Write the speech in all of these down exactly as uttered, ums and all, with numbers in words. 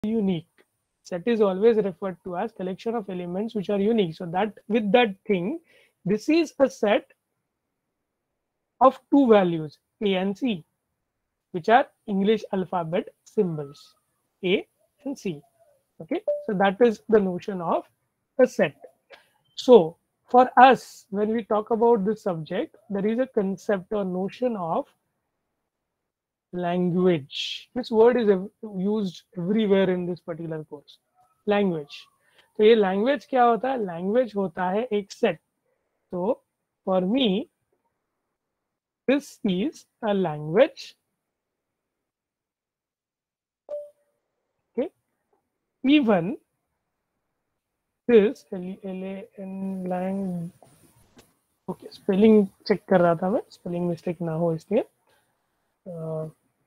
unique. Set is always referred to as collection of elements which are unique. So that with that thing, this is a set of two values, A and C, which are English alphabet symbols, A and C. Okay, so that is the notion of a set. So for us, when we talk about this subject, there is a concept or notion of language. This word is used everywhere in this particular course. Language. तो ये language क्या होता है? Language होता है एक set. So for me, this is a language. Okay. Even this L A N lang. Okay. Spelling check कर रहा था मैं. Spelling mistake ना हो इसलिए. Uh,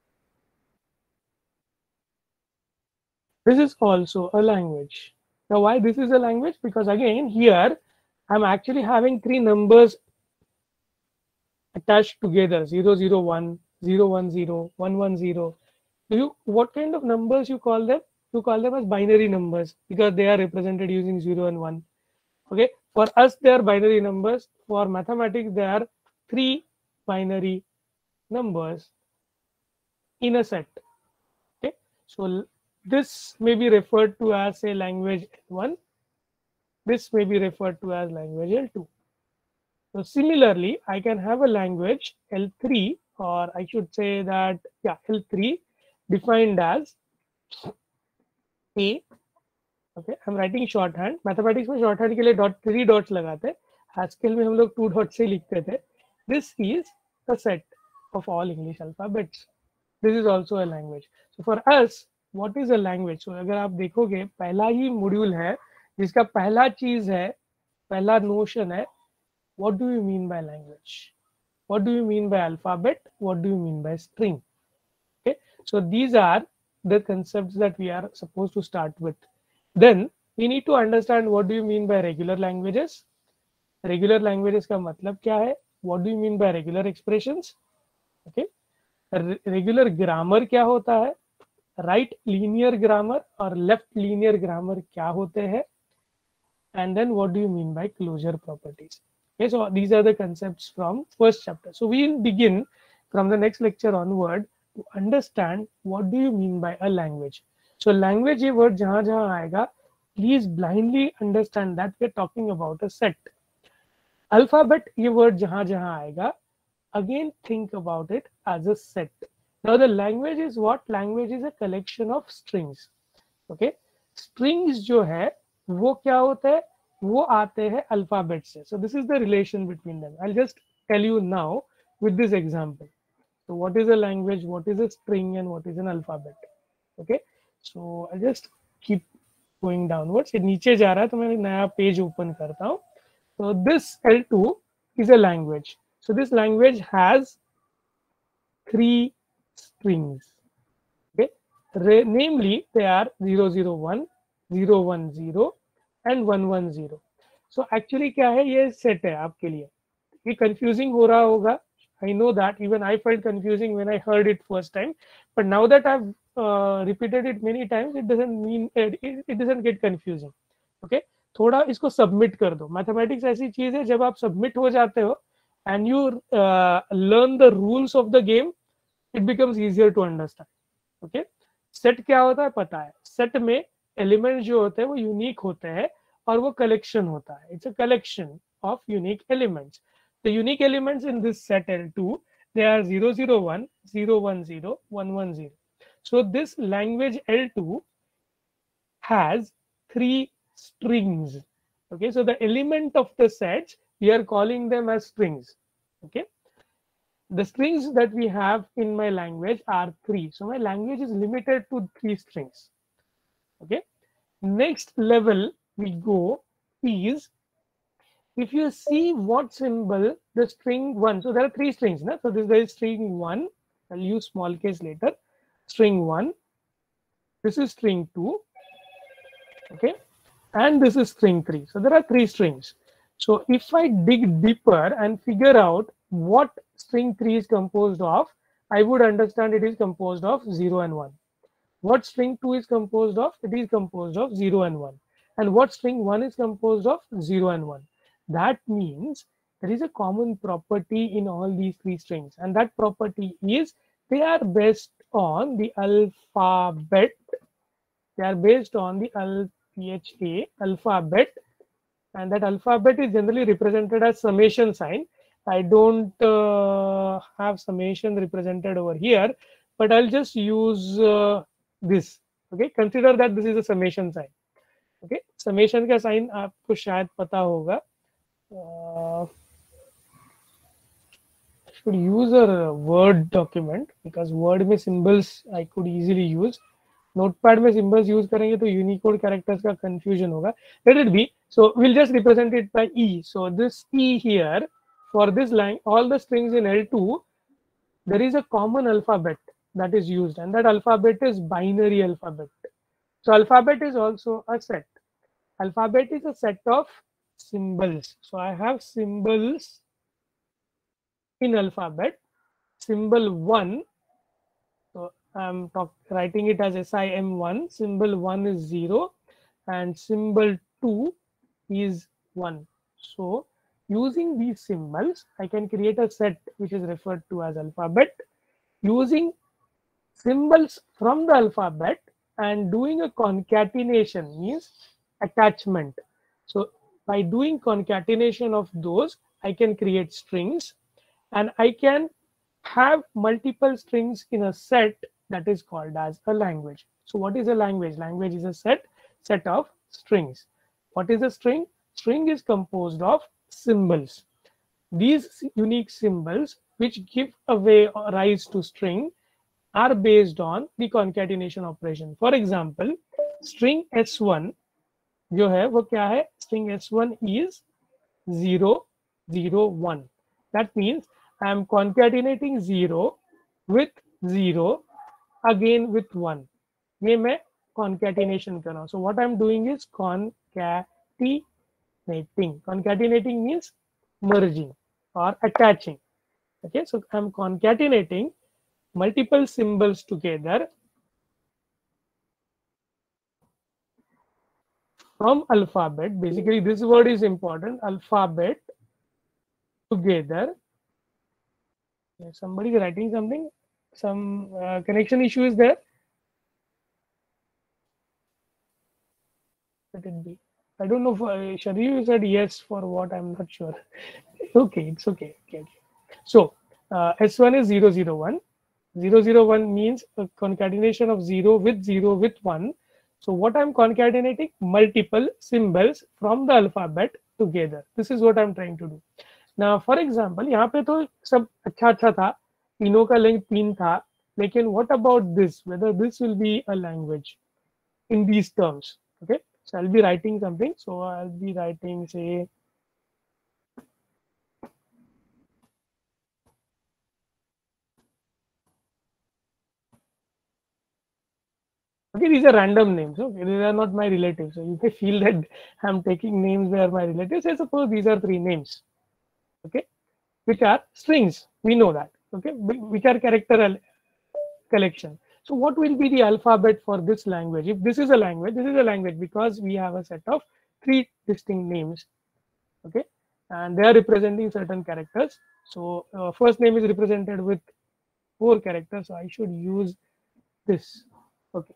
this is also a language. Now why this is a language? Because again here I'm actually having three numbers attached together, zero zero one, zero one zero, one one zero. Do you what kind of numbers you call them? You call them as binary numbers because they are represented using zero and one. Okay, for us they are binary numbers. For mathematics they are three binary numbers in a set. Okay, so this may be referred to as a language L one. This may be referred to as language L two. So similarly, I can have a language L three, or I should say that, yeah, L three defined as A. Okay, I'm writing shorthand. Mathematics में shorthand के लिए dot three dots लगाते. Haskell में हम लोग two dots से लिखते थे. This is a set of all English alphabets. This is also a language. So for us, what is a language? So अगर आप देखोगे, पहला ही module है जिसका पहला चीज है, पहला notion है. What do you mean by language? What do you mean by alphabet? What do you mean by string? Okay, so these are the concepts that we are supposed to start with. Then we need to understand what do you mean by regular languages. Regular languages का मतलब क्या है? What do you mean by regular expressions? Okay, regular grammar क्या होता है? Right linear grammar और left linear grammar क्या होते हैं? And then what do you mean by closure properties? Okay, so these are the concepts from first chapter. So we will begin from the next lecture onward to understand what do you mean by a language. So language ये word जहाँ जहाँ आएगा, please blindly understand that we are talking about a set. Alphabet ये word जहाँ जहाँ आएगा, again think about it as a set. Now the language is what? Language is a collection of strings. Okay, strings जो है वो क्या होता है? वो आते हैं अल्फाबेट से. So this is the relation between them. I'll just tell you now with this example. So what is a language, what is a string, and what is an alphabet? Okay, so I'll just keep going downwards. ये नीचे जा रहा है तो मैं नया page open करता हूँ. So this L two is a language. So this language has three strings. Okay, Re namely they are zero zero one, zero one zero and one one zero. So actually क्या है, ये set है आपके लिए. ये confusing हो रहा होगा. I know that even I felt confusing when I heard it first time, but now that I've uh, repeated it many times, it doesn't mean it, it, it doesn't get confusing. Okay, थोड़ा इसको submit कर दो. Mathematics ऐसी चीज है जब आप submit हो जाते हो and you uh, learn the rules of the game, it becomes easier to understand. Okay, set क्या होता है पता है. Set में एलिमेंट जो होते हैं वो यूनिक होते हैं और वो कलेक्शन होता है. It's a collection of unique elements. The unique elements in this set L two, they are zero zero one, zero one zero, one one zero. So this language L two has three strings. Okay, so the element of the sets, we are calling them as strings. Okay, the strings that we have in my language are three. So my language is limited to three strings. Okay, next level we go is, if you see what symbol the string one, so there are three strings, na? So this is string one. I'll use small case later. String one, this is string two, okay, and this is string three. So there are three strings. So if I dig deeper and figure out what string three is composed of, I would understand it is composed of zero and one. What string two is composed of? It is composed of zero and one. And what string one is composed of? zero and one. That means there is a common property in all these three strings, and that property is they are based on the alphabet. They are based on the L P H A alphabet, and that alphabet is generally represented as summation sign. I don't uh, have summation represented over here, but I'll just use uh, this. Okay, consider that this is a summation sign. Okay, summation का sign आपको शायद पता होगा. Uh, should use a word document because word में symbols I could easily use. Notepad में symbols use करेंगे तो Unicode characters का confusion होगा. Let it be. So we'll just represent it by E. So this E here, for this line, all the strings in L two, there is a common alphabet that is used, and that alphabet is binary alphabet. So alphabet is also a set. Alphabet is a set of symbols. So I have symbols in alphabet. Symbol one, so I'm talk, writing it as S I M one. Symbol one is zero, and symbol two is one. So using these symbols, I can create a set which is referred to as alphabet. Using symbols from the alphabet and doing a concatenation means attachment. So by doing concatenation of those, I can create strings, and I can have multiple strings in a set that is called as a language. So what is a language? Language is a set set of strings. What is a string? String is composed of symbols. These unique symbols which give away or rise to string are based on the concatenation operation. For example, string S one जो है वो क्या है? String S one is zero zero one. That means I am concatenating zero with zero again with one. ये मैं concatenation कर रहा हूँ. So what I am doing is concatenating. Concatenating means merging or attaching. Okay, so I am concatenating multiple symbols together from alphabet. Basically, this word is important. Alphabet together. Somebody is writing something. Some uh, connection issue is there. Let it be. I don't know. Uh, Shariyu said yes for what, I'm not sure. Okay, it's okay. Okay, okay. So uh, S one is zero zero one. zero zero one means a concatenation of zero with zero with one. So what I'm concatenating? Multiple symbols from the alphabet together. This is what I'm trying to do. Now, for example, यहाँ पे तो सब अच्छा अच्छा था, तीनों का length तीन था, लेकिन what about this? Whether this will be a language in these terms? Okay, so I'll be writing something. So I'll be writing, say, okay, these are random names. Okay, these are not my relatives. So you may feel that I'm taking names where my relatives. I suppose these are three names. Okay, which are strings. We know that. Okay, which are character collection. So what will be the alphabet for this language? If this is a language, this is a language because we have a set of three distinct names. Okay, and they are representing certain characters. So uh, first name is represented with four characters. So I should use this. Okay.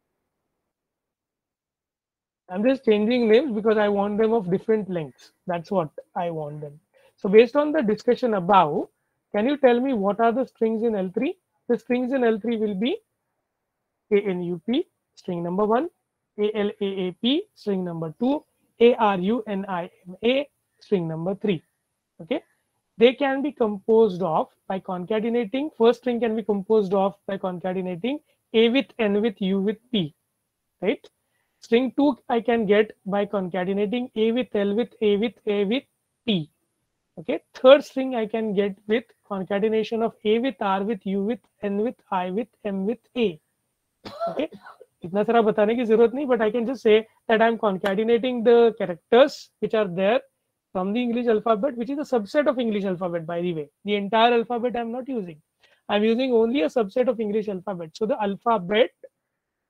I'm just changing names because I want them of different lengths. That's what I want them. So based on the discussion above, can you tell me what are the strings in L three? The strings in L three will be A N U P, string number one, A L A A P, string number two, A R U N I M A, string number three. Okay. They can be composed of by concatenating. First string can be composed of by concatenating A with N with U with P. Right. String two I can get by concatenating A with L with A with A with P. Okay. Third string I can get with concatenation of A with R with U with N with I with M with A. Okay. इतना सारा बताने की जरूरत नहीं, but I can just say that I'm concatenating the characters which are there from the English alphabet, which is a subset of English alphabet, by the way. The entire alphabet I'm not using. I'm using only a subset of English alphabet. So the alphabet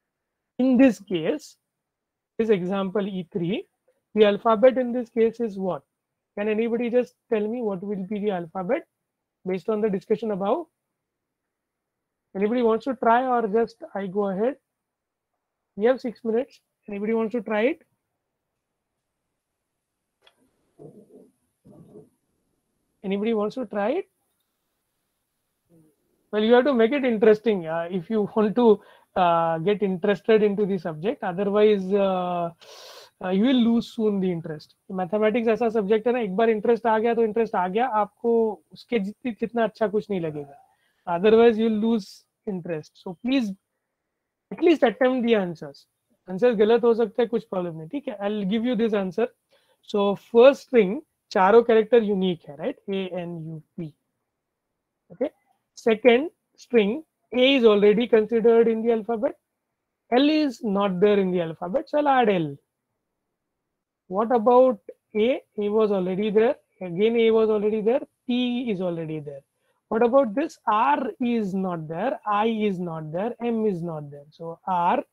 In this case, this example E three, the alphabet in this case is what? Can anybody just tell me what will be the alphabet based on the discussion above? Anybody wants to try, or just I go ahead? We have six minutes. Anybody wants to try it? Anybody wants to try it? Well, you have to make it interesting uh, if you want to uh, get interested into the subject. Otherwise, uh, uh, you will lose soon the interest. Mathematics ऐसा subject है ना, एक बार interest आ गया तो interest आ गया, आपको उसके जितनी जितना अच्छा कुछ नहीं लगेगा. Otherwise, you will lose interest. So please, at least attempt the answers. Answers गलत हो सकते हैं, कुछ problem नहीं, ठीक है? I'll give you this answer. So first string चारों character unique है, right? A, N, U, P. Okay. Second string, A is already considered in the alphabet. L is not there in the alphabet, so I'll add L. What about A? A was already there. Again, A was already there. P is already there. What about this? R is not there. I is not there. M is not there. So R,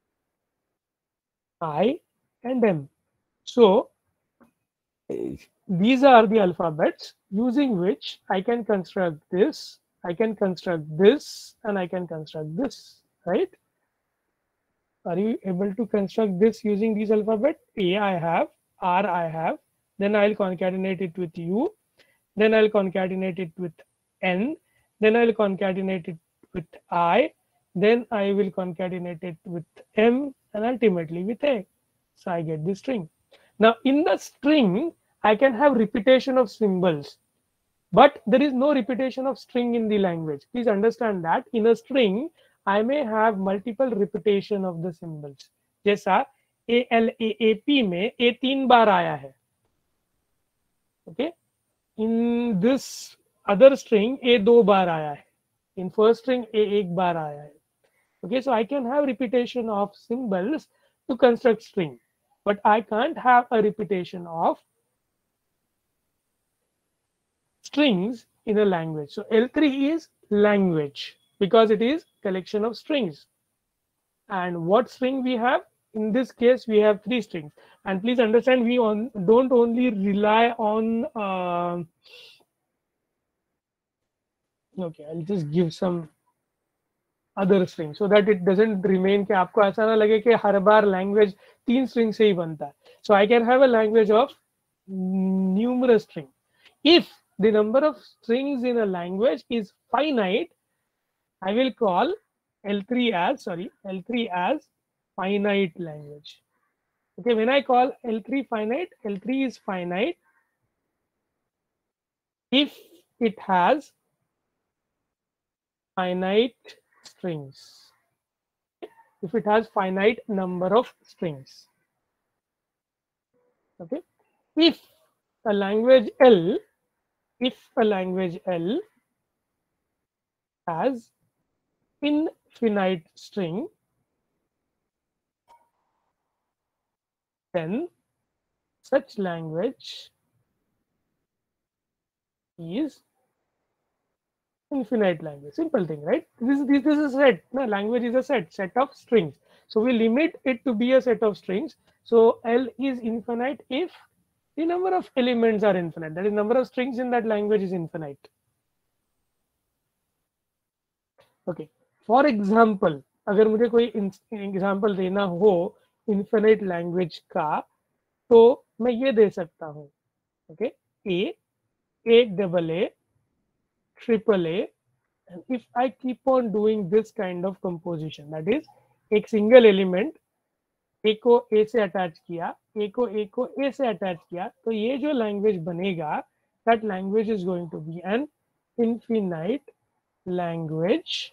I, and M. So these are the alphabets using which I can construct this, I can construct this, and I can construct this, right? Are you able to construct this using these alphabet? A I have, R I have, then I'll concatenate it with U, then I'll concatenate it with N, then I'll concatenate it with I, then I will concatenate it with M, and ultimately with A. So I get this string. Now in the string, I can have repetition of symbols, but there is no repetition of string in the language. Please understand that in a string, I may have multiple repetition of the symbols. जैसा A L A A P में A तीन बार आया है. Okay. In this other string, A दो बार आया है. In first string, A एक बार आया है. Okay, so I can have repetition of symbols to construct string, but I can't have a repetition of strings in a language. So L three is language because it is collection of strings. And what string we have? In this case, we have three strings. And please understand, we on, don't only rely on. Uh, okay, I'll just give some other string so that it doesn't remain कि आपको ऐसा ना लगे कि हर बार language तीन string से ही बनता है. So I can have a language of numerous string. If the number of strings in a language is finite, I will call L three as, sorry, L three as finite language. Okay, when I call L three finite, L three is finite if it has finite strings. If it has finite number of strings. Okay, if a language L, if a language L has infinite string, then such language is infinite language. Simple thing, right? This, this, this is a set. No, language is a set, set of strings. So we limit it to be a set of strings. So L is infinite if the number of elements are infinite. That is, number of strings in that language is infinite. Okay. For example, अगर मुझे कोई example देना हो infinite language का, तो मैं ये दे सकता हूँ. Okay. A, A double A, triple A, and if I keep on doing this kind of composition, that is एक single element A को A से attach किया, A को A को A से attach किया, तो ये जो language बनेगा, that language is going to be an infinite language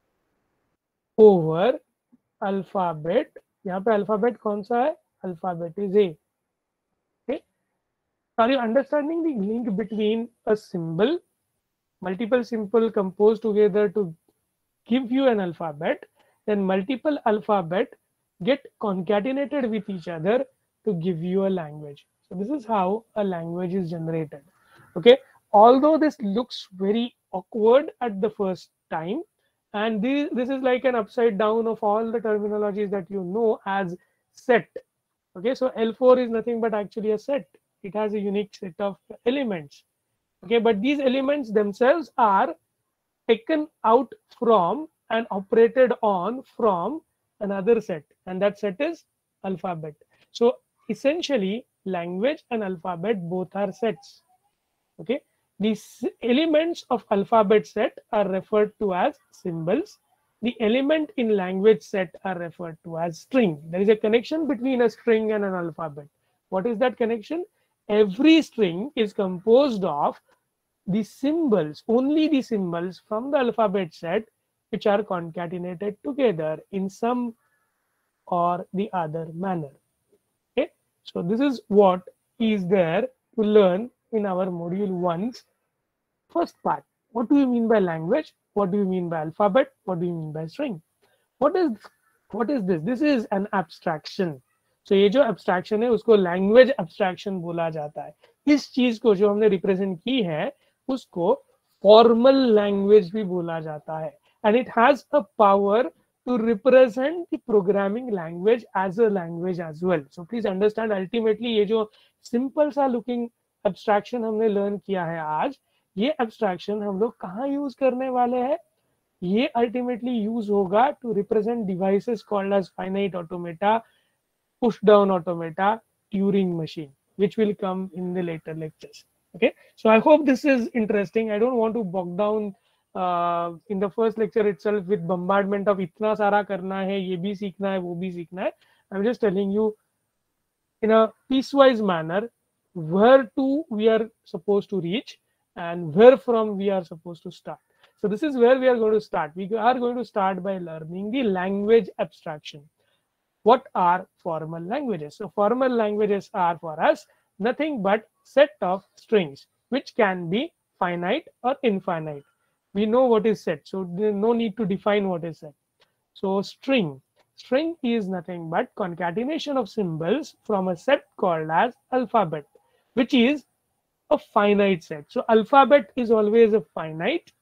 over alphabet. यहाँ पे alphabet कौन सा है? Alphabet is A. Okay. Are you understanding the link between a symbol, multiple symbol composed together to give you an alphabet, then multiple alphabet get concatenated with each other to give you a language. So this is how a language is generated. Okay. Although this looks very awkward at the first time, And this, this is like an upside down of all the terminologies that you know as set. Okay, so L four is nothing but actually a set. It has a unique set of elements. Okay, but these elements themselves are taken out from and operated on from another set, and that set is alphabet. So essentially, language and alphabet both are sets. Okay, these elements of alphabet set are referred to as symbols. The element in language set are referred to as string. There is a connection between a string and an alphabet. What is that connection? Every string is composed of the symbols, only the symbols from the alphabet set, which are concatenated together in some or the other manner. Okay, so this is what is there to learn in our module one's first part. What do you mean by language? What do you mean by alphabet? What do you mean by string? What is what is this? This is an abstraction. So ये जो abstraction है उसको language abstraction बोला जाता है. इस चीज को जो हमने represent की है उसको formal language भी बोला जाता है. And it has a power to represent the programming language as a language as well. So please understand, ultimately ये जो simple सा looking abstraction हमने learn किया है आज, ये abstraction हम लोग कहाँ use करने वाले हैं? ये ultimately use होगा to represent devices called as finite automata, push down automata, Turing machine, which will come in the later lectures. Okay, so I hope this is interesting. I don't want to bog down uh, in the first lecture itself with bombardment of itna sara karna hai, ye bhi seekhna hai, wo bhi seekhna hai. I'm just telling you in a piecewise manner where to we are supposed to reach and where from we are supposed to start. So this is where we are going to start. We are going to start by learning the language abstraction. What are formal languages? So formal languages are for us nothing but set of strings which can be finite or infinite. We know what is set, so there's no need to define what is set. So string. String is nothing but concatenation of symbols from a set called as alphabet, which is a finite set. So alphabet is always a finite.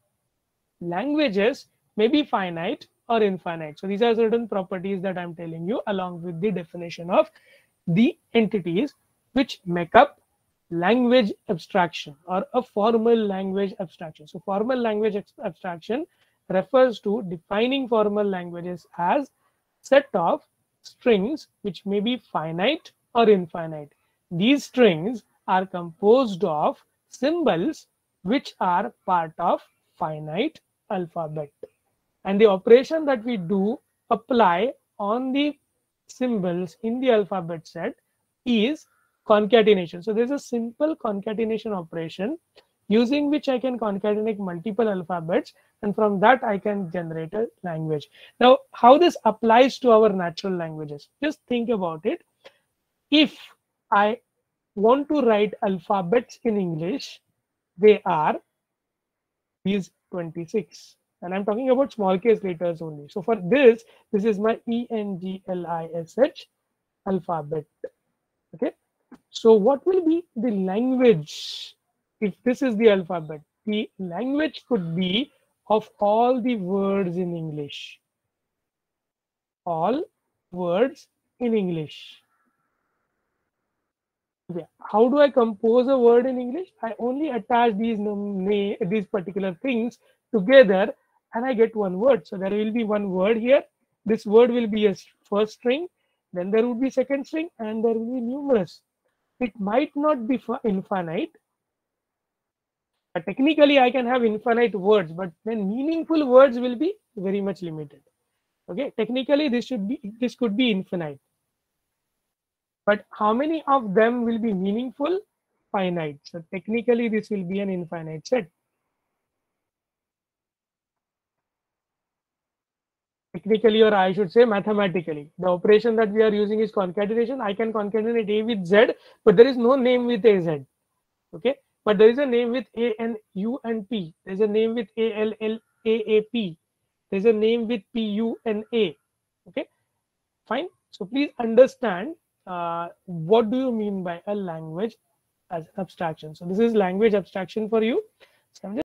Languages may be finite or infinite. So these are certain properties that I'm telling you along with the definition of the entities which make up language abstraction or a formal language abstraction. So formal language abstraction refers to defining formal languages as set of strings which may be finite or infinite. These strings are composed of symbols which are part of finite alphabet, and the operation that we do apply on the symbols in the alphabet set is concatenation. So there's a simple concatenation operation using which I can concatenate multiple alphabets, and from that I can generate a language. Now, how this applies to our natural languages, just think about it. If I want to write alphabets in English, they are these twenty-six, and I'm talking about small case letters only. So for this, this is my E N G L I S H alphabet. Okay, so what will be the language if this is the alphabet? The language could be of all the words in English. All words in English. Yeah. How do I compose a word in English? I only attach these these particular things together and I get one word. So there will be one word here. This word will be a first string, then there would be second string, and there will be numerous. It might not be infinite. But technically, I can have infinite words, but then meaningful words will be very much limited. Okay, technically this should be this could be infinite. But how many of them will be meaningful? Finite. So technically this will be an infinite set. Technically, or I should say mathematically, the operation that we are using is concatenation. I can concatenate A with Z, but there is no name with A Z. Okay, but there is a name with A and U and P. There is a name with A L L A A P. There is a name with P U and A. Okay, fine. So please understand uh, what do you mean by a language as abstraction. So this is language abstraction for you. So I'm just